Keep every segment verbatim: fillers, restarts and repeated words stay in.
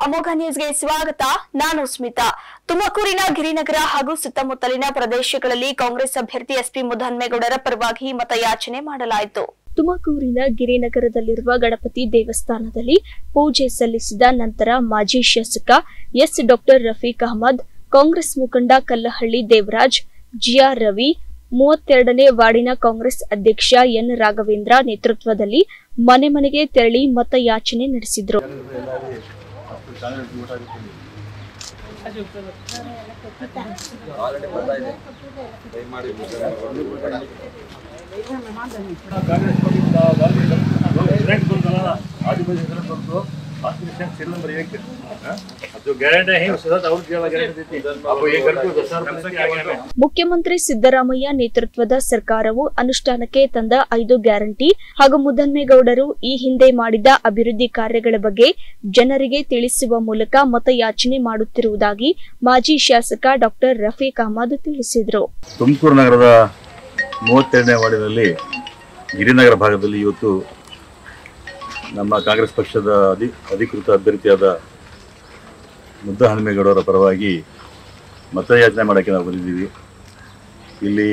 ಅಮೋಘ ನ್ಯೂಸ್ಗೆ ಸ್ವಾಗತ. ನಾನು ಸ್ಮಿತಾ. ತುಮಕೂರಿನ ಗಿರಿನಗರ ಹಾಗೂ ಸುತ್ತಮುತ್ತಲಿನ ಪ್ರದೇಶಗಳಲ್ಲಿ ಕಾಂಗ್ರೆಸ್ ಅಭ್ಯರ್ಥಿ ಎಸ್ಪಿ ಮುದ್ದಹನುಮೇಗೌಡರ ಪರವಾಗಿ ಮತಯಾಚನೆ ಮಾಡಲಾಯಿತು. ತುಮಕೂರಿನ ಗಿರಿನಗರದಲ್ಲಿರುವ ಗಣಪತಿ ದೇವಸ್ಥಾನದಲ್ಲಿ ಪೂಜೆ ಸಲ್ಲಿಸಿದ ನಂತರ ಮಾಜಿ ಶಾಸಕ ಎಸ್ ಡಾಕ್ಟರ್ ರಫೀಕ್ ಅಹಮದ್, ಕಾಂಗ್ರೆಸ್ ಮುಖಂಡ ಕಲ್ಲಹಳ್ಳಿ ದೇವರಾಜ್, ಜಿಆರ್ ರವಿ, ಮೂವತ್ತೆರಡನೇ ವಾರ್ಡಿನ ಕಾಂಗ್ರೆಸ್ ಅಧ್ಯಕ್ಷ ಎನ್ ರಾಘವೇಂದ್ರ ನೇತೃತ್ವದಲ್ಲಿ ಮನೆ ಮನೆಗೆ ತೆರಳಿ ಮತಯಾಚನೆ ನಡೆಸಿದರು. ಮುಖ್ಯಮಂತ್ರಿ ಸಿದ್ದರಾಮಯ್ಯ ನೇತೃತ್ವದ ಸರ್ಕಾರವು ಅನುಷ್ಠಾನಕ್ಕೆ ತಂದ ಐದು ಗ್ಯಾರಂಟಿ ಹಾಗೂ ಮುದ್ದಹನುಮೇಗೌಡರು ಈ ಹಿಂದೆ ಮಾಡಿದ ಅಭಿವೃದ್ಧಿ ಕಾರ್ಯಗಳ ಬಗ್ಗೆ ಜನರಿಗೆ ತಿಳಿಸುವ ಮೂಲಕ ಮತಯಾಚನೆ ಮಾಡುತ್ತಿರುವುದಾಗಿ ಮಾಜಿ ಶಾಸಕ ಡಾಕ್ಟರ್ ರಫೀಕ್ ಅಹಮದ್ ತಿಳಿಸಿದರು. ತುಮಕೂರು ನಗರದ ಮೂವತ್ತೆರಡನೇ ವಾರ್ಡಿನಲ್ಲಿ ಗಿರಿನಗರ ಭಾಗದಲ್ಲಿ ಇವತ್ತು ನಮ್ಮ ಕಾಂಗ್ರೆಸ್ ಪಕ್ಷದ ಅಧಿ ಅಧಿಕೃತ ಅಭ್ಯರ್ಥಿಯಾದ ಮುದ್ದಹನುಮೇಗೌಡರ ಪರವಾಗಿ ಮತಯಾಚನೆ ಮಾಡೋಕ್ಕೆ ನಾವು ಬಂದಿದ್ದೀವಿ. ಇಲ್ಲಿ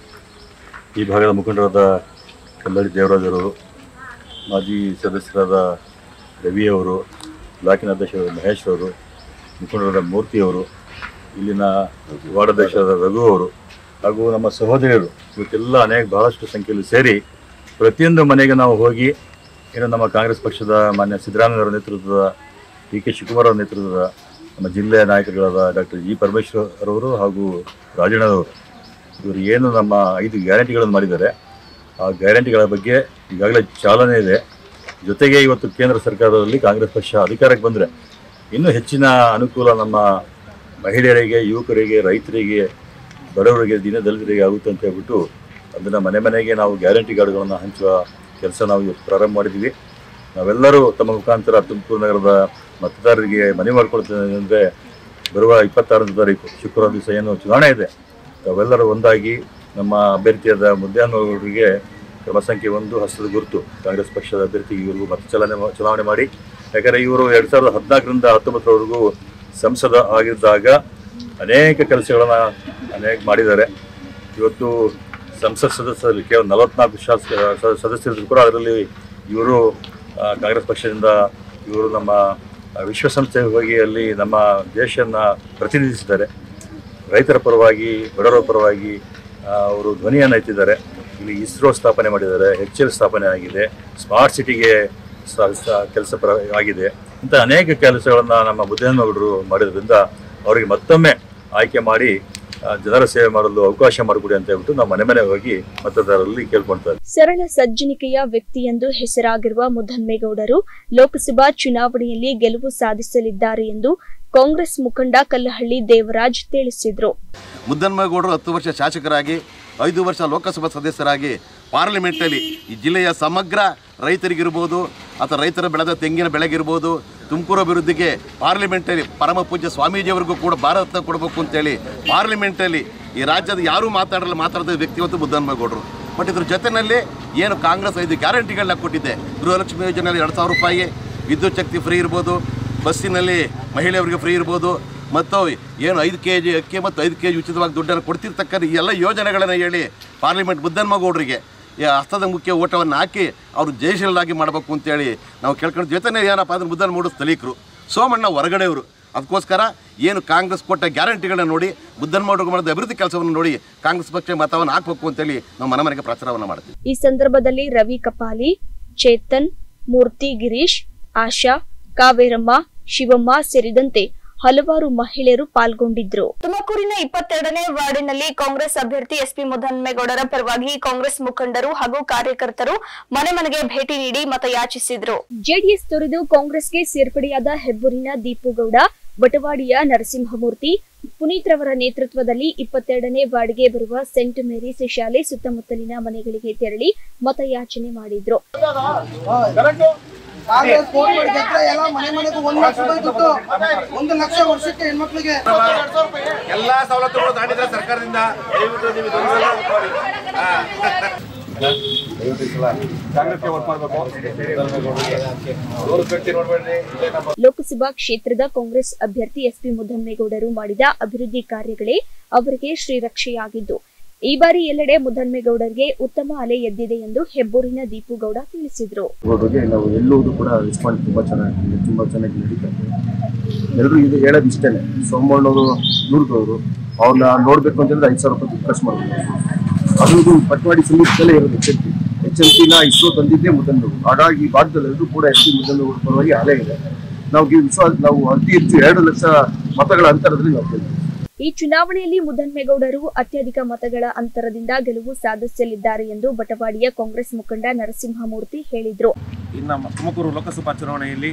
ಈ ಭಾಗದ ಮುಖಂಡರಾದ ಕಲ್ಲಹಳ್ಳಿ ದೇವರಾಜರು, ಮಾಜಿ ಸದಸ್ಯರಾದ ರವಿಯವರು, ಬ್ಲಾಕಿನ ಅಧ್ಯಕ್ಷರಾದ ಮಹೇಶ್ ಅವರು, ಮುಖಂಡರಾದ ಮೂರ್ತಿಯವರು, ಇಲ್ಲಿನ ವಾರ್ಡಾಧ್ಯಕ್ಷರಾದ ರಘು ಅವರು ಹಾಗೂ ನಮ್ಮ ಸಹೋದರಿಯರು ಇವತ್ತೆಲ್ಲ ಅನೇಕ ಬಹಳಷ್ಟು ಸಂಖ್ಯೆಯಲ್ಲಿ ಸೇರಿ ಪ್ರತಿಯೊಂದು ಮನೆಗೆ ನಾವು ಹೋಗಿ ಏನು ನಮ್ಮ ಕಾಂಗ್ರೆಸ್ ಪಕ್ಷದ ಮಾನ್ಯ ಸಿದ್ದರಾಮಯ್ಯವರ ನೇತೃತ್ವದ, ಡಿ ಕೆ ಶಿವಕುಮಾರ್ ಅವರ ನೇತೃತ್ವದ ನಮ್ಮ ಜಿಲ್ಲೆಯ ನಾಯಕರುಗಳಾದ ಡಾಕ್ಟರ್ ಜಿ ಪರಮೇಶ್ವರ್ ಅವರು ಹಾಗೂ ರಾಜಣ್ಣವರು ಇವರು ಏನು ನಮ್ಮ ಐದು ಗ್ಯಾರಂಟಿಗಳನ್ನು ಮಾಡಿದ್ದಾರೆ ಆ ಗ್ಯಾರಂಟಿಗಳ ಬಗ್ಗೆ ಈಗಾಗಲೇ ಚಾಲನೆ ಇದೆ. ಜೊತೆಗೆ ಇವತ್ತು ಕೇಂದ್ರ ಸರ್ಕಾರದಲ್ಲಿ ಕಾಂಗ್ರೆಸ್ ಪಕ್ಷ ಅಧಿಕಾರಕ್ಕೆ ಬಂದರೆ ಇನ್ನೂ ಹೆಚ್ಚಿನ ಅನುಕೂಲ ನಮ್ಮ ಮಹಿಳೆಯರಿಗೆ, ಯುವಕರಿಗೆ, ರೈತರಿಗೆ, ಬಡವರಿಗೆ, ದೀನದಲಿತರಿಗೆ ಆಗುತ್ತೆ ಅಂತ ಹೇಳ್ಬಿಟ್ಟು ಅದನ್ನು ಮನೆ ಮನೆಗೆ ನಾವು ಗ್ಯಾರಂಟಿ ಕಾರ್ಡ್ಗಳನ್ನು ಹಂಚುವ ಕೆಲಸ ನಾವು ಇವತ್ತು ಪ್ರಾರಂಭ ಮಾಡಿದ್ದೀವಿ. ನಾವೆಲ್ಲರೂ ತಮ್ಮ ಮುಖಾಂತರ ತುಮಕೂರು ನಗರದ ಮತದಾರರಿಗೆ ಮನವಿ ಮಾಡಿಕೊಳ್ತೇವೆ ಅಂದರೆ ಬರುವ ಇಪ್ಪತ್ತಾರನೇ ತಾರೀಕು ಶುಕ್ರವಾರ ದಿವಸ ಏನು ಚುನಾವಣೆ ಇದೆ, ತಾವೆಲ್ಲರೂ ಒಂದಾಗಿ ನಮ್ಮ ಅಭ್ಯರ್ಥಿಯಾದ ಮುದ್ದಹನುಮೇಗೌಡರಿಗೆ ಕ್ರಮ ಸಂಖ್ಯೆ ಒಂದು ಹಸ್ತದ ಗುರುತು ಕಾಂಗ್ರೆಸ್ ಪಕ್ಷದ ಅಭ್ಯರ್ಥಿಗೆ ಇವ್ರಿಗೂ ಮತ ಚಲನೆ ಚುನಾವಣೆ ಮಾಡಿ. ಯಾಕಂದರೆ ಇವರು ಎರಡು ಸಾವಿರದ ಹದಿನಾಲ್ಕರಿಂದ ಹತ್ತೊಂಬತ್ತರವರೆಗೂ ಸಂಸದ ಆಗಿದ್ದಾಗ ಅನೇಕ ಕೆಲಸಗಳನ್ನು ಅನೇಕ ಮಾಡಿದ್ದಾರೆ. ಇವತ್ತು ಸಂಸತ್ ಸದಸ್ಯರಲ್ಲಿ ಕೇವಲ ನಲವತ್ನಾಲ್ಕು ಶಾಸಕ ಸದಸ್ಯರಿದ್ರು ಕೂಡ ಅದರಲ್ಲಿ ಇವರು ಕಾಂಗ್ರೆಸ್ ಪಕ್ಷದಿಂದ ಇವರು ನಮ್ಮ ವಿಶ್ವಸಂಸ್ಥೆಗೆ ಹೋಗಿ ಅಲ್ಲಿ ನಮ್ಮ ದೇಶವನ್ನು ಪ್ರತಿನಿಧಿಸಿದ್ದಾರೆ. ರೈತರ ಪರವಾಗಿ, ಬಡವರ ಪರವಾಗಿ ಅವರು ಧ್ವನಿಯನ್ನು ಎತ್ತಿದ್ದಾರೆ. ಇಲ್ಲಿ ಇಸ್ರೋ ಸ್ಥಾಪನೆ ಮಾಡಿದ್ದಾರೆ, ಎಚ್ ಎಲ್ ಸ್ಥಾಪನೆ ಆಗಿದೆ, ಸ್ಮಾರ್ಟ್ ಸಿಟಿಗೆ ಕೆಲಸ ಪರ ಆಗಿದೆ. ಇಂಥ ಅನೇಕ ಕೆಲಸಗಳನ್ನು ನಮ್ಮ ಮುದ್ದಹನುಮೇಗೌಡರು ಮಾಡಿದ್ರಿಂದ ಅವರಿಗೆ ಮತ್ತೊಮ್ಮೆ ಆಯ್ಕೆ ಮಾಡಿ ಜನರ ಸೇವೆ ಮಾಡಲು ಅವಕಾಶ ಮಾಡಿಕೊಡಿ ಅಂತ ಹೇಳ್ಬಿಟ್ಟು ನಾವು ಮನೆ ಮನೆ ಹೋಗಿ ಮತದಾರರಲ್ಲಿ ಕೇಳ್ಕೊಳ್ತಾರೆ. ಸರಳ ಸಜ್ಜನಿಕೆಯ ವ್ಯಕ್ತಿ ಎಂದು ಹೆಸರಾಗಿರುವ ಮುದ್ದಹನುಮೇಗೌಡರು ಲೋಕಸಭಾ ಚುನಾವಣೆಯಲ್ಲಿ ಗೆಲುವು ಸಾಧಿಸಲಿದ್ದಾರೆ ಎಂದು ಕಾಂಗ್ರೆಸ್ ಮುಖಂಡ ಕಲ್ಲಹಳ್ಳಿ ದೇವರಾಜ್ ತಿಳಿಸಿದರು. ಮುದ್ದಹನುಮೇಗೌಡರು ಹತ್ತು ವರ್ಷ ಶಾಸಕರಾಗಿ, ಐದು ವರ್ಷ ಲೋಕಸಭಾ ಸದಸ್ಯರಾಗಿ ಪಾರ್ಲಿಮೆಂಟಲ್ಲಿ ಈ ಜಿಲ್ಲೆಯ ಸಮಗ್ರ ರೈತರಿಗಿರ್ಬೋದು ಅಥವಾ ರೈತರ ಬೆಳೆದ ತೆಂಗಿನ ಬೆಳೆಗಿರ್ಬೋದು, ತುಮಕೂರು ಅಭಿವೃದ್ಧಿಗೆ ಪಾರ್ಲಿಮೆಂಟಲ್ಲಿ ಪರಮ ಪೂಜ್ಯ ಸ್ವಾಮೀಜಿಯವರಿಗೂ ಕೂಡ ಭಾರತ ಕೊಡಬೇಕು ಅಂತೇಳಿ ಪಾರ್ಲಿಮೆಂಟಲ್ಲಿ ಈ ರಾಜ್ಯದ ಯಾರೂ ಮಾತಾಡಲ್ಲ ಮಾತಾಡಿದ ವ್ಯಕ್ತಿವತ್ತು ಮುದ್ದಹನುಮೇಗೌಡರು. ಬಟ್ ಇದ್ರ ಜೊತೆಯಲ್ಲಿ ಏನು ಕಾಂಗ್ರೆಸ್ ಐದು ಗ್ಯಾರಂಟಿಗಳನ್ನ ಕೊಟ್ಟಿದೆ, ಗೃಹಲಕ್ಷ್ಮಿ ಯೋಜನೆಯಲ್ಲಿ ಎರಡು ಸಾವಿರ ರೂಪಾಯಿ, ವಿದ್ಯುತ್ ಶಕ್ತಿ ಫ್ರೀ ಇರ್ಬೋದು, ಬಸ್ಸಿನಲ್ಲಿ ಮಹಿಳೆಯರಿಗೆ ಫ್ರೀ ಇರ್ಬೋದು, ಮತ್ತು ಏನು ಐದು ಕೆ ಜಿ ಅಕ್ಕಿ ಮತ್ತು ಐದು ಕೆ ಜಿ ಉಚಿತವಾಗಿ ದುಡ್ಡನ್ನು ಕೊಡ್ತಿರ್ತಕ್ಕಂಥ ಈ ಎಲ್ಲ ಯೋಜನೆಗಳನ್ನು ಹೇಳಿ ಪಾರ್ಲಿಮೆಂಟ್ ಮುದ್ದಹನುಮೇಗೌಡರಿಗೆ ಹಸ್ತದ ಮುಖ್ಯ ಓಟವನ್ನು ಹಾಕಿ ಅವರು ಜಯಶೀಲರಾಗಿ ಮಾಡಬೇಕು ಅಂತೇಳಿ ನಾವು ಕೇಳ್ಕೊಂಡು, ಜೊತೆನೇ ಏನಪ್ಪ ಅಂದ್ರೆ ಮುದ್ದಹನುಮೇಗೌಡರು ಸ್ಥಳೀಕರು, ಸೋಮಣ್ಣ ಹೊರಗಡೆಯವರು. ಅದಕ್ಕೋಸ್ಕರ ಏನು ಕಾಂಗ್ರೆಸ್ ಕೊಟ್ಟ ಗ್ಯಾರಂಟಿಗಳನ್ನ ನೋಡಿ, ಮುದ್ದಹನುಮೇಗೌಡರು ಮಾಡಿದ ಅಭಿವೃದ್ಧಿ ಕೆಲಸವನ್ನು ನೋಡಿ ಕಾಂಗ್ರೆಸ್ ಪಕ್ಷ ಮತವನ್ನು ಹಾಕಬೇಕು ಅಂತೇಳಿ ನಾವು ಮನೆ ಮನೆಗೆ ಪ್ರಚಾರವನ್ನು ಮಾಡ್ತೀವಿ. ಈ ಸಂದರ್ಭದಲ್ಲಿ ರವಿ ಕಪಾಲಿ, ಚೇತನ್, ಮೂರ್ತಿ, ಗಿರೀಶ್, ಆಶಾ, ಕಾವೇರಮ್ಮ, ಶಿವಮ್ಮ ಸೇರಿದಂತೆ ಹಲವಾರು ಮಹಿಳೆಯರು ಪಾಲ್ಗೊಂಡಿದ್ರು. ತುಮಕೂರಿನ ಇಪ್ಪತ್ತೆರಡನೇ ವಾರ್ಡಿನಲ್ಲಿ ಕಾಂಗ್ರೆಸ್ ಅಭ್ಯರ್ಥಿ ಎಸ್ಪಿ ಮುದ್ದಹನುಮೇಗೌಡರ ಪರವಾಗಿ ಕಾಂಗ್ರೆಸ್ ಮುಖಂಡರು ಹಾಗೂ ಕಾರ್ಯಕರ್ತರು ಮನೆ ಮನೆಗೆ ಭೇಟಿ ನೀಡಿ ಮತಯಾಚಿಸಿದ್ರು. ಜೆಡಿಎಸ್ ತೊರೆದು ಕಾಂಗ್ರೆಸ್ಗೆ ಸೇರ್ಪಡೆಯಾದ ಹೆಬ್ಬೂರಿನ ದೀಪುಗೌಡ, ಬಟವಾಡಿಯ ನರಸಿಂಹಮೂರ್ತಿ, ಪುನೀತ್ ರವರ ನೇತೃತ್ವದಲ್ಲಿ ಇಪ್ಪತ್ತೆರಡನೇ ವಾರ್ಡ್ಗೆ ಬರುವ ಸೆಂಟ್ ಮೇರೀಸ್ ಶಾಲೆ ಸುತ್ತಮುತ್ತಲಿನ ಮನೆಗಳಿಗೆ ತೆರಳಿ ಮತಯಾಚನೆ ಮಾಡಿದ್ರು. ಕಾಂಗ್ರೆಸ್ ಫೋನ್ ಮಾಡಿ ಗೆದ್ರೆ ಎಲ್ಲ ಮನೆ ಮನೆಗೂ ಒಂದು ಲಕ್ಷ ರೂಪಾಯಿ ದುಡ್ಡು, ಒಂದು ಲಕ್ಷ ವರ್ಷಕ್ಕೆ ಹೆಣ್ಮಕ್ಳಿಗೆ ಎಲ್ಲಾ ಸವಲತ್ತುಗಳು ದಾಟಿದ್ರೆ ಸರ್ಕಾರದಿಂದ. ಲೋಕಸಭಾ ಕ್ಷೇತ್ರದ ಕಾಂಗ್ರೆಸ್ ಅಭ್ಯರ್ಥಿ ಎಸ್ಪಿ ಮುದ್ದನ್ಮೇಗೌಡರು ಮಾಡಿದ ಅಭಿವೃದ್ಧಿ ಕಾರ್ಯಗಳೇ ಅವರಿಗೆ ಶ್ರೀರಕ್ಷೆಯಾಗಿದ್ದು, ಈ ಬಾರಿ ಎಲ್ಲೆಡೆ ಮುದ್ದನ್ಮೇಗೌಡರಿಗೆ ಉತ್ತಮ ಅಲೆ ಎದ್ದಿದೆ ಎಂದು ಹೆಬ್ಬೂರಿನ ದೀಪುಗೌಡ ತಿಳಿಸಿದರು. ನಾವು ಎಲ್ಲೋದು ಕೂಡ ರೆಸ್ಪಾನ್ಸ್ ತುಂಬಾ ಚೆನ್ನಾಗಿ ತುಂಬಾ ಚೆನ್ನಾಗಿ ನಡೀತಾ ಇದೆ. ಎಲ್ಲರೂ ಇದು ಹೇಳೋದು ಇಷ್ಟೇನೆ. ಸೋಮಣ್ಣವರು ದುರ್ಗವರು ಅವ್ರನ್ನ ನೋಡ್ಬೇಕು ಅಂತಂದ್ರೆ ಐದು ಸಾವಿರ ರೂಪಾಯಿ ಖರ್ಚು ಮಾಡ್ಬೋದು. ಅದು ಪಟ್ವಾಡಿ ಸಮೀಪದಲ್ಲೇ ಇರೋದು H M P H M ಪಿನ ಇಸ್ರೋ ತಂದಿದ್ದೇ ಮುದ್ದನ್ಮೇಗೌಡರು. ಹಾಗಾಗಿ ಈ ಭಾಗದಲ್ಲಿ ಎಲ್ಲರೂ ಕೂಡ ಎಸ್ ಪಿ ಮುದ್ದನ್ಮೇಗೌಡರ ಪರವಾಗಿ ಅಲೆ ಇದೆ. ನಾವು ವಿಶ್ವಾಸ ನಾವು ಅತಿ ಹೆಚ್ಚು ಎರಡು ಲಕ್ಷ ಮತಗಳ ಅಂತರದಲ್ಲಿ ನಾವು ಗೆಲ್ತೀವಿ. ಈ ಚುನಾವಣೆಯಲ್ಲಿ ಮುದ್ದನ್ಮೇಗೌಡರು ಅತ್ಯಧಿಕ ಮತಗಳ ಅಂತರದಿಂದ ಗೆಲುವು ಸಾಧಿಸಲಿದ್ದಾರೆ ಎಂದು ಬಟವಾಡಿಯ ಕಾಂಗ್ರೆಸ್ ಮುಖಂಡ ನರಸಿಂಹಮೂರ್ತಿ ಹೇಳಿದರು. ಇನ್ನು ತುಮಕೂರು ಲೋಕಸಭಾ ಚುನಾವಣೆಯಲ್ಲಿ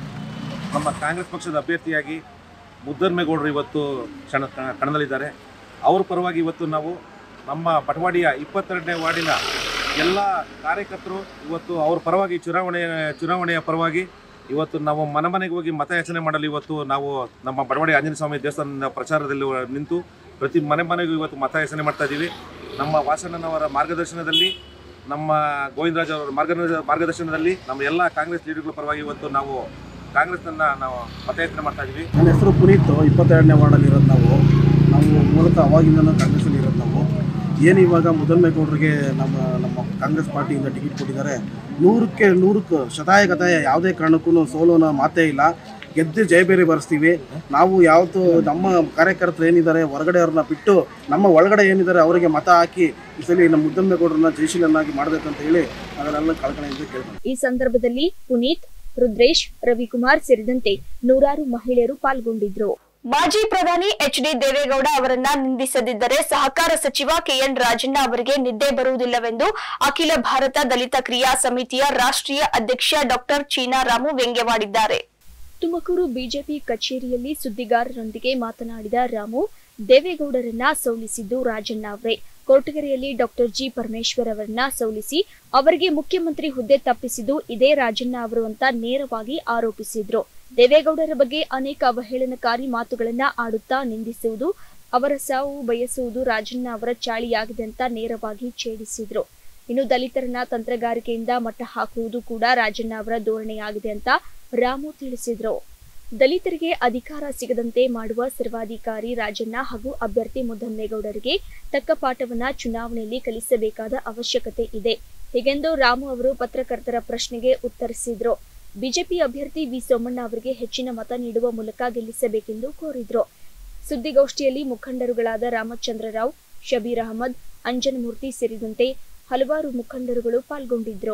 ನಮ್ಮ ಕಾಂಗ್ರೆಸ್ ಪಕ್ಷದ ಅಭ್ಯರ್ಥಿಯಾಗಿ ಮುದ್ದನ್ಮೇಗೌಡರು ಇವತ್ತು ಕ್ಷಣ ಕಣದಲ್ಲಿದ್ದಾರೆ. ಅವರ ಪರವಾಗಿ ಇವತ್ತು ನಾವು ನಮ್ಮ ಬಟವಾಡಿಯ ಇಪ್ಪತ್ತೆರಡನೇ ವಾರ್ಡಿನ ಎಲ್ಲ ಕಾರ್ಯಕರ್ತರು ಇವತ್ತು ಅವ್ರ ಪರವಾಗಿ ಚುನಾವಣೆಯ ಚುನಾವಣೆಯ ಪರವಾಗಿ ಇವತ್ತು ನಾವು ಮನೆ ಮನೆಗೆ ಹೋಗಿ ಮತಯಾಚನೆ ಮಾಡಲು ಇವತ್ತು ನಾವು ನಮ್ಮ ಬಟವಾಡಿ ಆಂಜನೇಯ ಸ್ವಾಮಿ ದೇವಸ್ಥಾನದ ಪ್ರಚಾರದಲ್ಲಿ ನಿಂತು ಪ್ರತಿ ಮನೆ ಮನೆಗೂ ಇವತ್ತು ಮತಯಾಚನೆ ಮಾಡ್ತಾ ಇದ್ದೀವಿ. ನಮ್ಮ ವಾಸಣ್ಣನವರ ಮಾರ್ಗದರ್ಶನದಲ್ಲಿ, ನಮ್ಮ ಗೋವಿಂದರಾಜ್ ಅವರ ಮಾರ್ಗ ಮಾರ್ಗದರ್ಶನದಲ್ಲಿ ನಮ್ಮ ಎಲ್ಲ ಕಾಂಗ್ರೆಸ್ ಲೀಡರ್ಗಳ ಪರವಾಗಿ ಇವತ್ತು ನಾವು ಕಾಂಗ್ರೆಸ್ನನ್ನು ನಾವು ಮತಯಾಚನೆ ಮಾಡ್ತಾ ಇದ್ದೀವಿ. ನನ್ನ ಹೆಸರು ಪುನೀತ್, ಇಪ್ಪತ್ತೆರಡನೇ ವಾರ್ಡಲ್ಲಿ ಇರೋದು ನಾವು ನಾವು ಮೂಲತಃ ಅವಾಗಿಂದ ಕಾಂಗ್ರೆಸ್ಸಲ್ಲಿ ಇರೋದು ನಾವು. ಏನು ಇವಾಗ ಮುದ್ದನ್ಮೇಗೌಡರಿಗೆ ನಮ್ಮ ನಮ್ಮ ಕಾಂಗ್ರೆಸ್ ಪಾರ್ಟಿಯಿಂದ ಟಿಕೆಟ್ ಕೊಟ್ಟಿದ್ದಾರೆ. ನೂರಕ್ಕೆ ನೂರಕ್ಕೆ ಶತಾಯ ಗತಾಯ ಯಾವುದೇ ಕಾರಣಕ್ಕೂ ಸೋಲೋನ ಮಾತೇ ಇಲ್ಲ. ಗೆದ್ದು ಜಯಬೇರಿ ಬರೆಸ್ತೀವಿ. ನಾವು ಯಾವತ್ತು ನಮ್ಮ ಕಾರ್ಯಕರ್ತರು ಏನಿದ್ದಾರೆ ಹೊರಗಡೆ ಅವ್ರನ್ನ ಬಿಟ್ಟು ನಮ್ಮ ಒಳಗಡೆ ಏನಿದ್ದಾರೆ ಅವರಿಗೆ ಮತ ಹಾಕಿ ಈ ಸಲ ನಮ್ಮ ಮುದ್ದನ್ಮೇಗೌಡರನ್ನ ಜಯಶೀಲನಾಗಿ ಮಾಡಬೇಕಂತ ಹೇಳಿ ಅದನ್ನೆಲ್ಲ ಕಳ್ಕಣೆಯಿಂದ ಕೇಳ್ತಾರೆ. ಈ ಸಂದರ್ಭದಲ್ಲಿ ಪುನೀತ್, ರುದ್ರೇಶ್, ರವಿಕುಮಾರ್ ಸೇರಿದಂತೆ ನೂರಾರು ಮಹಿಳೆಯರು ಪಾಲ್ಗೊಂಡಿದ್ರು. ಮಾಜಿ ಪ್ರಧಾನಿ ಎಚ್ ಡಿ ದೇವೇಗೌಡ ಅವರನ್ನ ನಿಂದಿಸದಿದ್ದರೆ ಸಹಕಾರ ಸಚಿವ ಕೆಎನ್ ರಾಜಣ್ಣ ಅವರಿಗೆ ನಿದ್ದೆ ಬರುವುದಿಲ್ಲವೆಂದು ಅಖಿಲ ಭಾರತ ದಲಿತ ಕ್ರಿಯಾ ಸಮಿತಿಯ ರಾಷ್ಟ್ರೀಯ ಅಧ್ಯಕ್ಷ ಡಾಕ್ಟರ್ ಚೀನಾರಾಮು ವ್ಯಂಗ್ಯವಾಡಿದ್ದಾರೆ. ತುಮಕೂರು ಬಿಜೆಪಿ ಕಚೇರಿಯಲ್ಲಿ ಸುದ್ದಿಗಾರರೊಂದಿಗೆ ಮಾತನಾಡಿದ ರಾಮು, ದೇವೇಗೌಡರನ್ನ ಸೋಲಿಸಿದ್ದು ರಾಜಣ್ಣ ಅವರೇ. ಕೊರಟಗೆರೆಯಲ್ಲಿ ಡಾಕ್ಟರ್ ಜಿ ಪರಮೇಶ್ವರ್ ಅವರನ್ನ ಸೋಲಿಸಿ ಅವರಿಗೆ ಮುಖ್ಯಮಂತ್ರಿ ಹುದ್ದೆ ತಪ್ಪಿಸಿದ್ದು ಇದೇ ರಾಜಣ್ಣ ಅವರು ಅಂತ ನೇರವಾಗಿ ಆರೋಪಿಸಿದ್ರು. ದೇವೇಗೌಡರ ಬಗ್ಗೆ ಅನೇಕ ಅವಹೇಳನಕಾರಿ ಮಾತುಗಳನ್ನ ಆಡುತ್ತಾ ನಿಂದಿಸುವುದು, ಅವರ ಸಾವು ಬಯಸುವುದು ರಾಜಣ್ಣ ಅವರ ಚಾಳಿಯಾಗಿದೆ ಅಂತ ನೇರವಾಗಿ ಛೇಡಿಸಿದ್ರು. ಇನ್ನು ದಲಿತರನ್ನ ತಂತ್ರಗಾರಿಕೆಯಿಂದ ಮಟ್ಟ ಹಾಕುವುದು ಕೂಡ ರಾಜಣ್ಣ ಅವರ ಧೋರಣೆಯಾಗಿದೆ ಅಂತ ರಾಮು ತಿಳಿಸಿದ್ರು. ದಲಿತರಿಗೆ ಅಧಿಕಾರ ಸಿಗದಂತೆ ಮಾಡುವ ಸರ್ವಾಧಿಕಾರಿ ರಾಜಣ್ಣ ಹಾಗೂ ಅಭ್ಯರ್ಥಿ ಮುದ್ದನ್ಮೇಗೌಡರಿಗೆ ತಕ್ಕ ಪಾಠವನ್ನ ಚುನಾವಣೆಯಲ್ಲಿ ಕಲಿಸಬೇಕಾದ ಅವಶ್ಯಕತೆ ಇದೆ ಹೀಗೆಂದು ರಾಮು ಅವರು ಪತ್ರಕರ್ತರ ಪ್ರಶ್ನೆಗೆ ಉತ್ತರಿಸಿದ್ರು. ಬಿಜೆಪಿ ಅಭ್ಯರ್ಥಿ ವಿ ಸೋಮಣ್ಣ ಅವರಿಗೆ ಹೆಚ್ಚಿನ ಮತ ನೀಡುವ ಮೂಲಕ ಗೆಲ್ಲಿಸಬೇಕೆಂದು ಕೋರಿದ್ರು. ಸುದ್ದಿಗೋಷ್ಠಿಯಲ್ಲಿ ಮುಖಂಡರುಗಳಾದ ರಾಮಚಂದ್ರರಾವ್, ಶಬೀರ್ ಅಹಮದ್, ಅಂಜನಮೂರ್ತಿ ಸೇರಿದಂತೆ ಹಲವಾರು ಮುಖಂಡರುಗಳು ಪಾಲ್ಗೊಂಡಿದ್ರು.